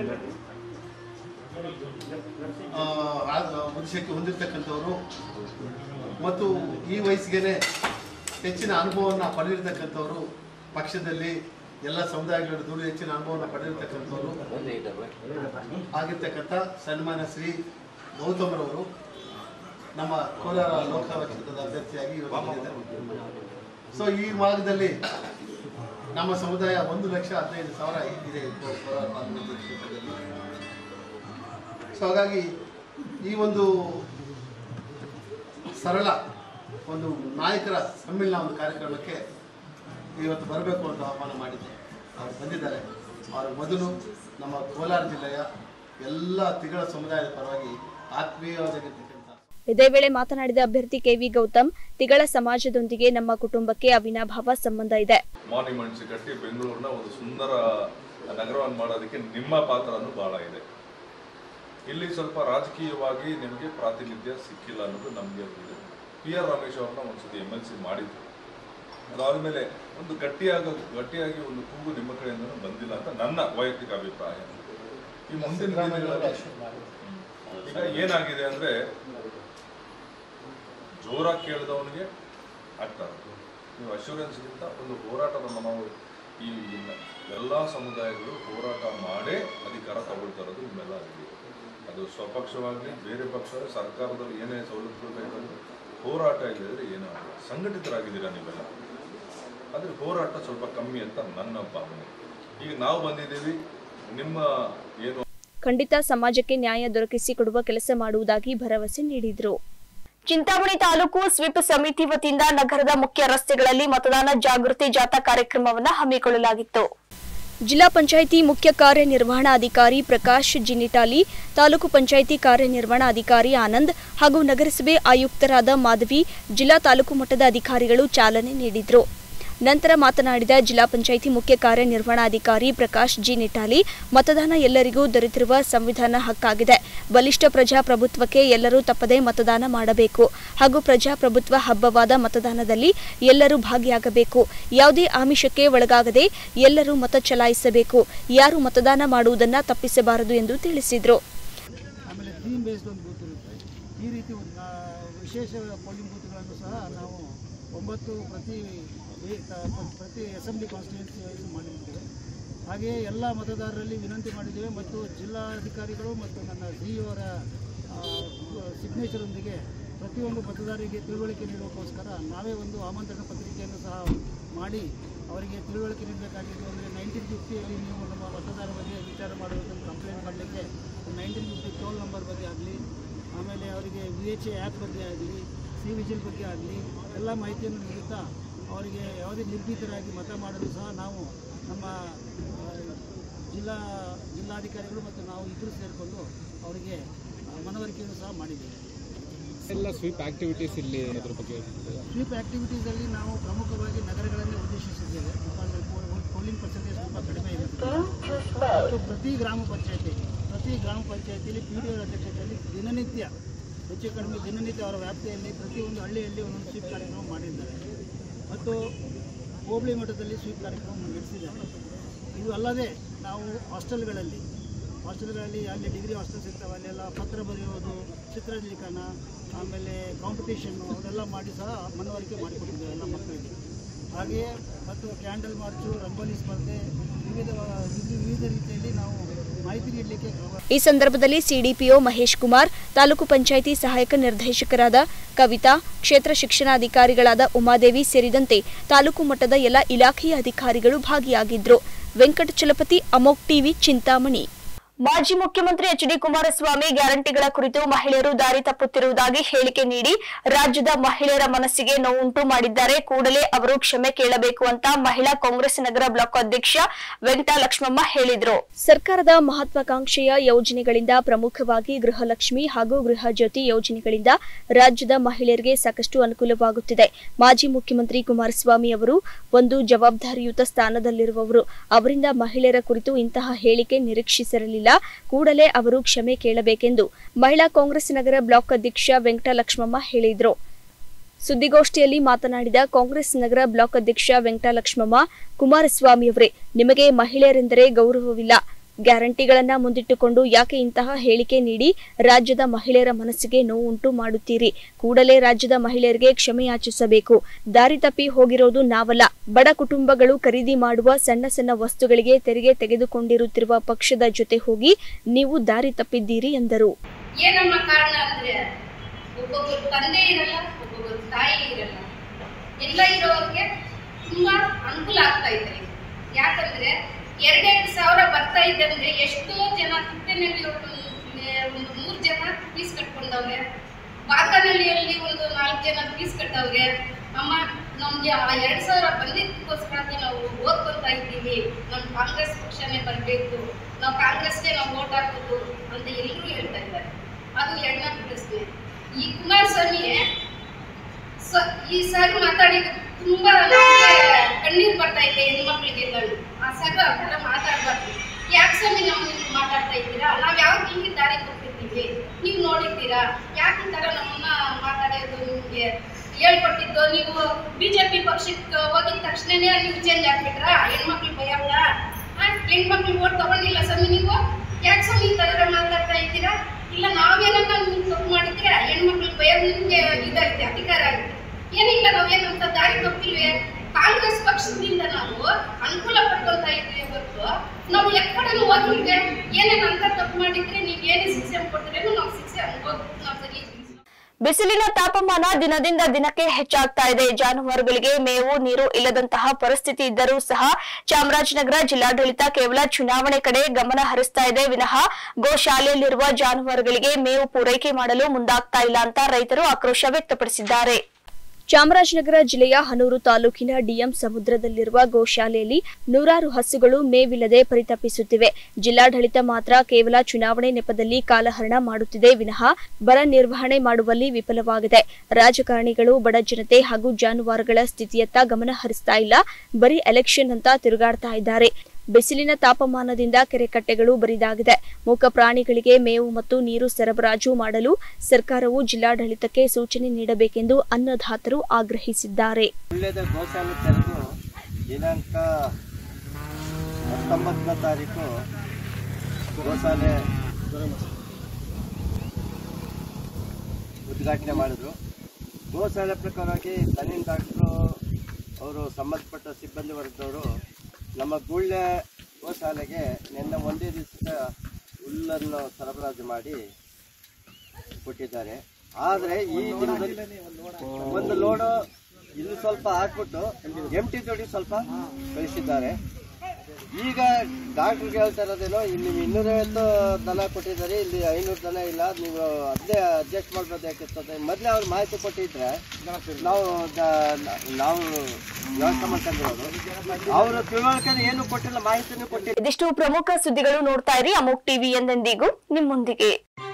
ಬುದ್ಧಿಶಕ್ತಿ ಹೊಂದಿರತಕ್ಕಂಥವರು ಮತ್ತು ಈ ವಯಸ್ಸಿಗೆ ಹೆಚ್ಚಿನ ಅನುಭವವನ್ನು ಪಡೆದಿರ್ತಕ್ಕಂಥವರು, ಪಕ್ಷದಲ್ಲಿ ಎಲ್ಲ ಸಮುದಾಯಗಳ ದೂರ ಹೆಚ್ಚಿನ ಅನುಭವವನ್ನು ಪಡೆದಿರ್ತಕ್ಕಂಥವರು ಆಗಿರ್ತಕ್ಕಂಥ ಸನ್ಮಾನ್ಯ ಶ್ರೀ ಗೌತಮರವರು ನಮ್ಮ ಕೋಲಾರ ಲೋಕಸಭಾ ಕ್ಷೇತ್ರದ ಅಭ್ಯರ್ಥಿಯಾಗಿ ಇವತ್ತು. ಸೊ ಈ ಭಾಗದಲ್ಲಿ ನಮ್ಮ ಸಮುದಾಯ ಒಂದು ಲಕ್ಷ ಹದಿನೈದು ಸಾವಿರ ಇದೆ ಕೋಲಾರ ಕ್ಷೇತ್ರದಲ್ಲಿ. ಸೊ ಹಾಗಾಗಿ ಈ ಒಂದು ಸರಳ ಒಂದು ನಾಯಕರ ಸಮ್ಮಿಲನ ಒಂದು ಕಾರ್ಯಕ್ರಮಕ್ಕೆ ಇವತ್ತು ಬರಬೇಕು ಅಂತ ಆಹ್ವಾನ ಮಾಡಿದ್ದೆ. ಅವರು ಬಂದಿದ್ದಾರೆ. ಅವರ ಮೊದಲು ನಮ್ಮ ಕೋಲಾರ ಜಿಲ್ಲೆಯ ಎಲ್ಲ ತಿಗಳ ಸಮುದಾಯದ ಪರವಾಗಿ ಆತ್ಮೀಯವಾಗಿರ್ತಕ್ಕಂಥ. ಇದೇ ವೇಳೆ ಮಾತನಾಡಿದ ಅಭ್ಯರ್ಥಿ ಕೆವಿ ಗೌತಮ್, ತಿಗಳ ಸಮಾಜದೊಂದಿಗೆ ನಮ್ಮ ಕುಟುಂಬಕ್ಕೆ ಅವಿನಾಭಾವ ಸಂಬಂಧ ಇದೆ. ಮಾನ್ಯುಮೆಂಟ್ಸ್ ಕಟ್ಟಿ ಬೆಂಗಳೂರಿನ ಒಂದು ಸುಂದರ ನಗರವನ್ನು ಮಾಡೋದಕ್ಕೆ ನಿಮ್ಮ ಪಾತ್ರನೂ ಬಹಳ ಇದೆ. ಇಲ್ಲಿ ಸ್ವಲ್ಪ ರಾಜಕೀಯವಾಗಿ ನಿಮಗೆ ಪ್ರಾತಿನಿಧ್ಯ ಸಿಕ್ಕಿಲ್ಲ ಅನ್ನೋದು ನಮಗೆ ಇದೆ. ಪಿ ಆರ್ ರಮೇಶ್ ಅವ್ರನ್ನ ಒಂದ್ಸತಿ ಎಮ್ ಎಲ್ ಸಿ ಮಾಡಿದ್ರು. ಅದಾದಮೇಲೆ ಒಂದು ಗಟ್ಟಿಯಾಗ ಗಟ್ಟಿಯಾಗಿ ಒಂದು ಕೂಗು ನಿಮ್ಮ ಕಡೆಯಿಂದ ಬಂದಿಲ್ಲ ಅಂತ ನನ್ನ ವೈಯಕ್ತಿಕ ಅಭಿಪ್ರಾಯ. ಈ ಮುಂದಿನ ದಿನಗಳಲ್ಲಿ ಏನಾಗಿದೆ ಅಂದರೆ, ಜೋರಾಗಿ ಕೇಳಿದವನಿಗೆ ಆಗ್ತಾರೆ. ನೀವು ಅಶ್ಯೂರೆನ್ಸ್ಗಿಂತ ಒಂದು ಹೋರಾಟವನ್ನು ನಾವು ಈ ಎಲ್ಲ ಸಮುದಾಯಗಳು ಹೋರಾಟ ಮಾಡೇ ಅಧಿಕಾರ ತಗೊಳ್ತಾರದು ನಿಮ್ಮೆಲ್ಲ ಆಗಿದೆ. ಅದು ಸ್ವಪಕ್ಷವಾಗಲಿ ಬೇರೆ ಪಕ್ಷ ಸರ್ಕಾರದಲ್ಲಿ ಏನೇ ಸೌಲಭ್ಯಗಳು ಬೇಕಾದರೂ ಹೋರಾಟ ಇಲ್ಲದ್ರೆ ಏನೂ ಆಗಲ್ಲ. ಸಂಘಟಿತರಾಗಿದ್ದೀರಾ ನೀವೆಲ್ಲ, ಆದರೆ ಹೋರಾಟ ಸ್ವಲ್ಪ ಕಮ್ಮಿ ಅಂತ ನನ್ನ ಭಾವನೆ. ಈಗ ನಾವು ಬಂದಿದ್ದೀವಿ, ನಿಮ್ಮ ಏನು ಖಂಡಿತ ಸಮಾಜಕ್ಕೆ ನ್ಯಾಯ ದೊರಕಿಸಿಕೊಡುವ ಕೆಲಸ ಮಾಡುವುದಾಗಿ ಭರವಸೆ ನೀಡಿದರು. ಚಿಂತಾಮಣಿ ತಾಲೂಕು ಸ್ವೀಪ್ ಸಮಿತಿ ವತಿಯಿಂದ ನಗರದ ಮುಖ್ಯ ರಸ್ತೆಗಳಲ್ಲಿ ಮತದಾನ ಜಾಗೃತಿ ಜಾಥಾ ಕಾರ್ಯಕ್ರಮವನ್ನು ಹಮ್ಮಿಕೊಳ್ಳಲಾಗಿತ್ತು. ಜಿಲ್ಲಾ ಪಂಚಾಯಿತಿ ಮುಖ್ಯ ಕಾರ್ಯನಿರ್ವಹಣಾಧಿಕಾರಿ ಪ್ರಕಾಶ್ ಜಿನಿಟಾಲಿ, ತಾಲೂಕು ಪಂಚಾಯಿತಿ ಕಾರ್ಯನಿರ್ವಹಣಾಧಿಕಾರಿ ಆನಂದ್ ಹಾಗೂ ನಗರಸಭೆ ಆಯುಕ್ತರಾದ ಮಾಧವಿ, ಜಿಲ್ಲಾ ತಾಲೂಕು ಮಟ್ಟದ ಅಧಿಕಾರಿಗಳು ಚಾಲನೆ ನೀಡಿದರು. ನಂತರ ಮಾತನಾಡಿದ ಜಿಲ್ಲಾ ಪಂಚಾಯಿತಿ ಮುಖ್ಯ ಕಾರ್ಯನಿರ್ವಹಣಾಧಿಕಾರಿ ಪ್ರಕಾಶ್ ಜಿ ನಿಟಾಲಿ, ಮತದಾನ ಎಲ್ಲರಿಗೂ ದೊರೆತಿರುವ ಸಂವಿಧಾನ ಹಕ್ಕಾಗಿದೆ. ಬಲಿಷ್ಠ ಪ್ರಜಾಪ್ರಭುತ್ವಕ್ಕೆ ಎಲ್ಲರೂ ತಪ್ಪದೇ ಮತದಾನ ಮಾಡಬೇಕು ಹಾಗೂ ಪ್ರಜಾಪ್ರಭುತ್ವ ಹಬ್ಬವಾದ ಮತದಾನದಲ್ಲಿ ಎಲ್ಲರೂ ಭಾಗಿಯಾಗಬೇಕು. ಯಾವುದೇ ಆಮಿಷಕ್ಕೆ ಒಳಗಾಗದೆ ಎಲ್ಲರೂ ಮತ ಚಲಾಯಿಸಬೇಕು. ಯಾರು ಮತದಾನ ಮಾಡುವುದನ್ನು ತಪ್ಪಿಸಬಾರದು ಎಂದು ತಿಳಿಸಿದರು. ಆಮೇಲೆ ಥೀಮ್ ಬೇಸ್ಡ್ ಒಂದು ಬೂತ್ ಇರುತ್ತೆ. ಈ ರೀತಿ ವಿಶೇಷ ಪೋಲಿಂಗ್ ಬೂತ್ಗಳನ್ನು ಸಹ ನಾವು ಒಂಬತ್ತು ಪ್ರತಿ ಪ್ರತಿ ಅಸೆಂಬ್ಲಿ ಕಾನ್ಸ್ಟಿಟ್ಯೂನ್ಸಿ ವೈಸ್ ಮಾಡಿದ್ದೇವೆ. ಹಾಗೆಯೇ ಎಲ್ಲ ಮತದಾರರಲ್ಲಿ ವಿನಂತಿ ಮಾಡಿದ್ದೇವೆ ಮತ್ತು ಜಿಲ್ಲಾಧಿಕಾರಿಗಳು ಮತ್ತು ನನ್ನ ಡಿ ಅವರ ಸಿಗ್ನೇಚರೊಂದಿಗೆ ಪ್ರತಿಯೊಂದು ಮತದಾರರಿಗೆ ತಿಳುವಳಿಕೆ ನೀಡುವಕ್ಕೋಸ್ಕರ ನಾವೇ ಒಂದು ಆಮಂತ್ರಣ ಪತ್ರಿಕೆಯನ್ನು ಸಹ ಮಾಡಿ ಅವರಿಗೆ ತಿಳುವಳಿಕೆ ನೀಡಬೇಕಾಗಿದ್ದು. ಅಂದರೆ ನೈನ್ಟೀನ್ ಫಿಫ್ಟಿಯಲ್ಲಿ ನೀವು ನಮ್ಮ ಮತದಾರ ಬಗ್ಗೆ ವಿಚಾರ ಮಾಡುವುದನ್ನು ಕಂಪ್ಲೇಂಟ್ ಮಾಡಲಿಕ್ಕೆ ನೈನ್ಟೀನ್ ಫಿಫ್ಟಿ ಟೋಲ್ ನಂಬರ್ ಬಗ್ಗೆ ಆಗಲಿ, ಆಮೇಲೆ ಅವರಿಗೆ ವಿ ಎಚ್ ಎ ಆ್ಯಪ್ ಬಗ್ಗೆ ಆಗಲಿ, ಸಿ ವಿಜಿಲ್ ಬಗ್ಗೆ ಆಗಲಿ ಎಲ್ಲ ಮಾಹಿತಿಯನ್ನು ನೀಡುತ್ತಾ ಅವರಿಗೆ ಯಾವುದೇ ನಿರ್ಭೀತರಾಗಿ ಮತ ಮಾಡಲು ಸಹ ನಾವು ನಮ್ಮ ಜಿಲ್ಲಾ ಜಿಲ್ಲಾಧಿಕಾರಿಗಳು ಮತ್ತು ನಾವು ಇಬ್ಬರು ಸೇರಿಕೊಂಡು ಅವರಿಗೆ ಮನವರಿಕೆಯನ್ನು ಸಹ ಮಾಡಿದ್ದೇವೆ. ಎಲ್ಲ ಸ್ವೀಪ್ ಆಕ್ಟಿವಿಟೀಸ್ ಇಲ್ಲಿ ಅದರ ಬಗ್ಗೆ ಸ್ವೀಪ್ ಆಕ್ಟಿವಿಟೀಸಲ್ಲಿ ನಾವು ಪ್ರಮುಖವಾಗಿ ನಗರಗಳನ್ನೇ ಉದ್ದೇಶಿಸಿದ್ದೇವೆ. ಪೋಲಿಂಗ್ ಪರ್ಸೆಂಟೇಜ್ ತುಂಬ ಕಡಿಮೆ ಇರುತ್ತೆ ಮತ್ತು ಪ್ರತಿ ಗ್ರಾಮ ಪಂಚಾಯತಿ ಪ್ರತಿ ಗ್ರಾಮ ಪಂಚಾಯತಿಯಲ್ಲಿ ಪಿ ಡಿ ಒ ಅಧ್ಯಕ್ಷತೆಯಲ್ಲಿ ದಿನನಿತ್ಯ ಹೆಚ್ಚು ಕಡಿಮೆ ದಿನನಿತ್ಯ ಅವರ ವ್ಯಾಪ್ತಿಯಲ್ಲಿ ಪ್ರತಿಯೊಂದು ಹಳ್ಳಿಯಲ್ಲಿ ಒಂದೊಂದು ಸ್ವೀಪ್ ಕಾರ್ಯಕ್ರಮ ಮಾಡಿದ್ದಾರೆ ಮತ್ತು ಹೋಬಳಿ ಮಟ್ಟದಲ್ಲಿ ಸ್ವೀಪ್ ಕಾರ್ಯಕ್ರಮ ನಡೆಸಿದ್ದಾರೆ. ಇದು ಅಲ್ಲದೆ ನಾವು ಹಾಸ್ಟೆಲ್ಗಳಲ್ಲಿ ಹಾಸ್ಟೆಲ್ಗಳಲ್ಲಿ ಅಲ್ಲಿ ಡಿಗ್ರಿ ಹಾಸ್ಟೆಲ್ಸ್ ಇರ್ತವೆ, ಅಲ್ಲೆಲ್ಲ ಪತ್ರ ಬರೆಯೋದು, ಚಿತ್ರಲೇಖನ, ಆಮೇಲೆ ಕಾಂಪಿಟೇಷನ್ನು ಅವನ್ನೆಲ್ಲ ಮಾಡಿ ಸಹ ಮನವರಿಕೆ ಮಾಡಿಕೊಟ್ಟಿದ್ದೇವೆ ಎಲ್ಲ ಮಕ್ಕಳಿಗೆ. ಹಾಗೆಯೇ ಮತ್ತು ಕ್ಯಾಂಡಲ್ ಮಾರ್ಚು, ರಂಗೋಲಿ ಸ್ಪರ್ಧೆ, ವಿವಿಧ ವಿವಿಧ ರೀತಿಯಲ್ಲಿ ನಾವು ಮಾಹಿತಿ ನೀಡಲಿಕ್ಕೆ. ಈ ಸಂದರ್ಭದಲ್ಲಿ ಸಿಡಿಪಿಒ ಮಹೇಶ್ ಕುಮಾರ್, ತಾಲೂಕು ಪಂಚಾಯಿತಿ ಸಹಾಯಕ ನಿರ್ದೇಶಕರಾದ ಕವಿತಾ, ಕ್ಷೇತ್ರ ಶಿಕ್ಷಣಾಧಿಕಾರಿಗಳಾದ ಉಮಾದೇವಿ ಸೇರಿದಂತೆ ತಾಲೂಕು ಮಟ್ಟದ ಎಲ್ಲ ಇಲಾಖೆಯ ಅಧಿಕಾರಿಗಳು ಭಾಗಿಯಾಗಿದ್ದರು. ವೆಂಕಟಚಲಪತಿ, ಅಮೋಕ್ ಟಿವಿ, ಚಿಂತಾಮಣಿ. ಮಾಜಿ ಮುಖ್ಯಮಂತ್ರಿ ಎಚ್ ಡಿ ಕುಮಾರಸ್ವಾಮಿ ಗ್ಯಾರಂಟಿಗಳ ಕುರಿತು ಮಹಿಳೆಯರು ದಾರಿ ತಪ್ಪುತ್ತಿರುವುದಾಗಿ ಹೇಳಿಕೆ ನೀಡಿ ರಾಜ್ಯದ ಮಹಿಳೆಯರ ಮನಸ್ಸಿಗೆ ನೋವುಂಟು ಮಾಡಿದ್ದಾರೆ. ಕೂಡಲೇ ಅವರು ಕ್ಷಮೆ ಕೇಳಬೇಕು ಅಂತ ಮಹಿಳಾ ಕಾಂಗ್ರೆಸ್ ನಗರ ಬ್ಲಾಕ್ ಅಧ್ಯಕ್ಷ ವೆಂಕಟಲಕ್ಷ್ಮಮ್ಮ ಹೇಳಿದರು. ಸರ್ಕಾರದ ಮಹತ್ವಾಕಾಂಕ್ಷೆಯ ಯೋಜನೆಗಳಿಂದ ಪ್ರಮುಖವಾಗಿ ಗೃಹಲಕ್ಷ್ಮಿ ಹಾಗೂ ಗೃಹ ಜ್ಯೋತಿ ಯೋಜನೆಗಳಿಂದ ರಾಜ್ಯದ ಮಹಿಳೆಯರಿಗೆ ಸಾಕಷ್ಟು ಅನುಕೂಲವಾಗುತ್ತಿದೆ. ಮಾಜಿ ಮುಖ್ಯಮಂತ್ರಿ ಕುಮಾರಸ್ವಾಮಿ ಅವರು ಒಂದು ಜವಾಬ್ದಾರಿಯುತ ಸ್ಥಾನದಲ್ಲಿರುವವರು. ಅವರಿಂದ ಮಹಿಳೆಯರ ಕುರಿತು ಇಂತಹ ಹೇಳಿಕೆ ನಿರೀಕ್ಷಿಸಿರಲಿಲ್ಲ. ಕೂಡಲೇ ಅವರು ಕ್ಷಮೆ ಕೇಳಬೇಕೆಂದು ಮಹಿಳಾ ಕಾಂಗ್ರೆಸ್ ನಗರ ಬ್ಲಾಕ್ ಅಧ್ಯಕ್ಷ ವೆಂಕಟಲಕ್ಷ್ಮಮ್ಮ ಹೇಳಿದರು. ಸುದ್ದಿಗೋಷ್ಠಿಯಲ್ಲಿ ಮಾತನಾಡಿದ ಕಾಂಗ್ರೆಸ್ ನಗರ ಬ್ಲಾಕ್ ಅಧ್ಯಕ್ಷ ವೆಂಕಟಲಕ್ಷ್ಮಮ್ಮ, ಕುಮಾರಸ್ವಾಮಿಯವರೇ, ನಿಮಗೆ ಮಹಿಳೆಯರೆಂದರೆ ಗೌರವವಿಲ್ಲ. ಗ್ಯಾರಂಟಿಗಳನ್ನ ಮುಂದಿಟ್ಟುಕೊಂಡು ಯಾಕೆ ಇಂತಹ ಹೇಳಿಕೆ ನೀಡಿ ರಾಜ್ಯದ ಮಹಿಳೆಯರ ಮನಸ್ಸಿಗೆ ನೋವುಂಟು ಮಾಡುತ್ತೀರಿ? ಕೂಡಲೇ ರಾಜ್ಯದ ಮಹಿಳೆಯರಿಗೆ ಕ್ಷಮೆಯಾಚಿಸಬೇಕು. ದಾರಿ ತಪ್ಪಿ ಹೋಗಿರೋದು ನಾವಲ್ಲ. ಬಡ ಕುಟುಂಬಗಳು ಖರೀದಿ ಮಾಡುವ ಸಣ್ಣ ಸಣ್ಣ ವಸ್ತುಗಳಿಗೆ ತೆರಿಗೆ ತೆಗೆದುಕೊಂಡಿರುತ್ತಿರುವ ಪಕ್ಷದ ಜೊತೆ ಹೋಗಿ ನೀವು ದಾರಿ ತಪ್ಪಿದ್ದೀರಿ ಎಂದರು. ಏನಮ್ಮ ಕಾರಣ ಅಂದ್ರೆ ಒಬ್ಬೊಬ್ಬರು ತಂದೆ ಇರಲ್ಲ, ಒಬ್ಬೊಬ್ಬರು ತಾಯಿ ಇರಲ್ಲ. ಎಲ್ಲ ಇರೋರಿಗೆ ತುಂಬಾ ಅನುಕೂಲ ಆಗ್ತಾ ಇದೆ. ಯಾಕಂದ್ರೆ ಎರಡೆರಡು ಸಾವಿರ ಬರ್ತಾ ಇದ್ದಂದ್ರೆ ಎಷ್ಟೋ ಜನ ತಿಪ್ಪೆನಲ್ಲಿ ಒಂದು ಮೂರು ಜನ ಫೀಸ್ ಕಟ್ಕೊಂಡವ್ರೆ, ಬಾಗನಹಳ್ಳಿಯಲ್ಲಿ ಒಂದು ನಾಲ್ಕು ಜನ ಫೀಸ್ ಕಟ್ಟವ್ರೆ. ಅಮ್ಮ ನಮ್ಗೆ ಆ ಎರಡ್ ಸಾವಿರ ಬಂದಿದ್ದಕ್ಕೋಸ್ಕರ ನಾವು ಓದ್ಕೊತಾ ಇದ್ದೀವಿ, ನಮ್ ಕಾಂಗ್ರೆಸ್ ಪಕ್ಷನೇ ಬರ್ಬೇಕು, ನಾವು ಕಾಂಗ್ರೆಸ್ಗೆ ನಾವು ಓಟ್ ಹಾಕೋದು ಅಂತ ಎಲ್ಲರೂ ಹೇಳ್ತಾ ಇದ್ದಾರೆ. ಅದು ಎರಡನೇ ಪ್ರಶ್ನೆ. ಈ ಕುಮಾರಸ್ವಾಮಿ ಈ ಸರ್ ಮಾತಾಡಿದ ತುಂಬಾ ಕಣ್ಣೀರು ಬರ್ತಾ ಇದೆ ಹೆಣ್ಮಕ್ಳಿಗೆಲ್ಲ. ಆ ಸರ್ ಆ ಥರ ಮಾತಾಡ್ಬಾರ್ದು. ಯಾಕೆ ಸ್ವಾಮಿ ನಾವು ನೀವು ಮಾತಾಡ್ತಾ ಇದ್ದೀರಾ? ನಾವ್ ಯಾವ ಹಿಂಗೆ ದಾರಿ ಕೊಟ್ಟಿದ್ದೀವಿ, ನೀವು ನೋಡಿದ್ದೀರಾ? ಯಾಕೆ ಈ ತರ ನಮ್ಮನ್ನ ಮಾತಾಡೋದು ನಿಮ್ಗೆ ಹೇಳ್ಕೊಟ್ಟಿದ್ದು? ನೀವು ಬಿಜೆಪಿ ಪಕ್ಷಕ್ಕೆ ಹೋಗಿದ ತಕ್ಷಣನೇ ನೀವು ಚೇಂಜ್ ಆಗ್ಬಿಟ್ರಾ? ಹೆಣ್ಮಕ್ಳು ಭಯವ್ರ? ಹೆಣ್ಮಕ್ಳು ಓಟ್ ತಗೊಂಡಿಲ್ಲ ಸ್ವಾಮಿ ನೀವು? ಯಾಕೆ ಸ್ವಾಮಿ ಈ ತರ ಮಾತಾಡ್ತಾ ಇದ್ದೀರಾ? ಇಲ್ಲ ನಾವೇನನ್ನ ನೀವು ತಪ್ಪು ಮಾಡಿದ್ರೆ ಹೆಣ್ಮಕ್ಳು ಭಯ ನಿಮ್ಗೆ ಇದೈತೆ, ಅಧಿಕಾರ ಆಗಿದೆ. ಏನಿಲ್ಲ, ನಾವೇನಂತ ದಾರಿ ತಪ್ಪಿಲ್ವೇ? ಕಾಂಗ್ರೆಸ್ ಪಕ್ಷದಿಂದ ನಾವು ಅನುಕೂಲ ಪಡ್ಕೊಳ್ತಾ ಇದ್ದೀವಿ ಹೊರತು ನಾವು ಎಕ್ಕಡನು ಹೋಗಿದ್ರೆ ಏನೇನು ಅಂತ ತಪ್ಪು ಮಾಡಿದ್ರೆ ನೀವು ಏನೇ ಶಿಕ್ಷೆ ಕೊಟ್ಟರೇನು ನಾವು ಶಿಕ್ಷೆ ಅನುಭವಿಸ್ತೀವಿ ನಾವು ಸರಿ. ಬಿಸಿಲಿನ ತಾಪಮಾನ ದಿನದಿಂದ ದಿನಕ್ಕೆ ಹೆಚ್ಚಾಗ್ತಾ ಇದೆ. ಜಾನುವಾರುಗಳಿಗೆ ಮೇವು ನೀರು ಇಲ್ಲದಂತಹ ಪರಿಸ್ಥಿತಿ ಇದ್ದರೂ ಸಹ ಚಾಮರಾಜನಗರ ಜಿಲ್ಲಾಡಳಿತ ಕೇವಲ ಚುನಾವಣೆ ಕಡೆ ಗಮನ ಹರಿಸ್ತಾ ಇದೆ ವಿನಃ ಗೋಶಾಲೆಯಲ್ಲಿರುವ ಜಾನುವಾರುಗಳಿಗೆ ಮೇವು ಪೂರೈಕೆ ಮಾಡಲು ಮುಂದಾಗ್ತಾ ಇಲ್ಲ ಅಂತ ರೈತರು ಆಕ್ರೋಶ ವ್ಯಕ್ತಪಡಿಸಿದ್ದಾರೆ. ಚಾಮರಾಜನಗರ ಜಿಲ್ಲೆಯ ಹನೂರು ತಾಲೂಕಿನ ಡಿಎಂ ಸಮುದ್ರದಲ್ಲಿರುವ ಗೋಶಾಲೆಯಲ್ಲಿ ನೂರಾರು ಹಸುಗಳು ಮೇವಿಲ್ಲದೆ ಪರಿತಪಿಸುತ್ತಿವೆ. ಜಿಲ್ಲಾಡಳಿತ ಮಾತ್ರ ಕೇವಲ ಚುನಾವಣೆ ನೆಪದಲ್ಲಿ ಕಾಲಹರಣ ಮಾಡುತ್ತಿದೆ ವಿನಃ ಬರ ನಿರ್ವಹಣೆ ಮಾಡುವಲ್ಲಿ ವಿಫಲವಾಗಿದೆ. ರಾಜಕಾರಣಿಗಳು ಬಡ ಜನತೆ ಹಾಗೂ ಜಾನುವಾರುಗಳ ಸ್ಥಿತಿಯತ್ತ ಗಮನ ಹರಿಸ್ತಾ ಇಲ್ಲ, ಬರೀ ಎಲೆಕ್ಷನ್ ಅಂತ ತಿರುಗಾಡ್ತಾ ಇದ್ದಾರೆ. ಬಿಸಿಲಿನ ತಾಪಮಾನದಿಂದ ಕೆರೆಕಟ್ಟೆಗಳು ಬರಿದಾಗಿದೆ. ಮೂಕ ಪ್ರಾಣಿಗಳಿಗೆ ಮೇವು ಮತ್ತು ನೀರು ಸರಬರಾಜು ಮಾಡಲು ಸರ್ಕಾರವು ಜಿಲ್ಲಾಡಳಿತಕ್ಕೆ ಸೂಚನೆ ನೀಡಬೇಕೆಂದು ಅನ್ನದಾತರು ಆಗ್ರಹಿಸಿದ್ದಾರೆ. ಗೋಶಾಲೆ ತೆರೆದು ದಿನಾಂಕ ಹತ್ತೊಂಬತ್ತನೇ ತಾರೀಕು ಗೋಶಾಲೆ ಉದ್ಘಾಟನೆ ಮಾಡಿದ್ರು. ಗೋಶಾಲೆ ಪ್ರಕಾರವಾಗಿ ತನಿನ್ ಡಾಕ್ಟ್ರು ಅವರು ಸಂಬಂಧಪಟ್ಟ ಸಿಬ್ಬಂದಿ ವರ್ಗದವರು ನಮ್ಮ ಗುಳ್ಳೆ ಗೋಶಾಲೆಗೆ ನಿನ್ನೆ ಒಂದೇ ದಿವಸ ಹುಲ್ಲನ್ನು ಸರಬರಾಜು ಮಾಡಿ ಕೊಟ್ಟಿದ್ದಾರೆ. ಆದರೆ ಈ ದಿನದಲ್ಲಿ ಒಂದು ಲೋಡು ಇಲ್ಲಿ ಸ್ವಲ್ಪ ಹಾಕ್ಬಿಟ್ಟು ಎಂಟಿ ಜೋಡಿ ಸ್ವಲ್ಪ ಕಳಿಸಿದ್ದಾರೆ. ಈಗ ಡಾಕ್ಟ್ರಿಗೆ ಹೇಳ್ತಾ ಇರೋದೇನೋ ಇಲ್ಲಿ ಇನ್ನೂರೈವತ್ತು ದನ ಕೊಟ್ಟಿದ್ದಾರೆ, ಇಲ್ಲಿ ಐನೂರು ದನ ಇಲ್ಲ, ನೀವು ಅದೇ ಅಡ್ಜಸ್ಟ್ ಮಾಡಬೇಕಾಗ್ತದೆ. ಮೊದಲೇ ಅವ್ರು ಮಾಹಿತಿ ಕೊಟ್ಟಿದ್ರೆ ನಾವು ನಾವು ವ್ಯವಸ್ಥೆ ಮಾಡ್ಕೊಂಡಿರೋದು. ಅವರು ತಿಳುವಳಿಕೆ ಏನು ಕೊಟ್ಟಿಲ್ಲ, ಮಾಹಿತಿನೂ ಕೊಟ್ಟಿಲ್ಲ. ಇದಿಷ್ಟು ಪ್ರಮುಖ ಸುದ್ದಿಗಳು. ನೋಡ್ತಾ ಇರಿ ಅಮೋಕ್ ಟಿವಿ, ಎಂದೆಂದಿಗೂ ನಿಮ್ಮೊಂದಿಗೆ.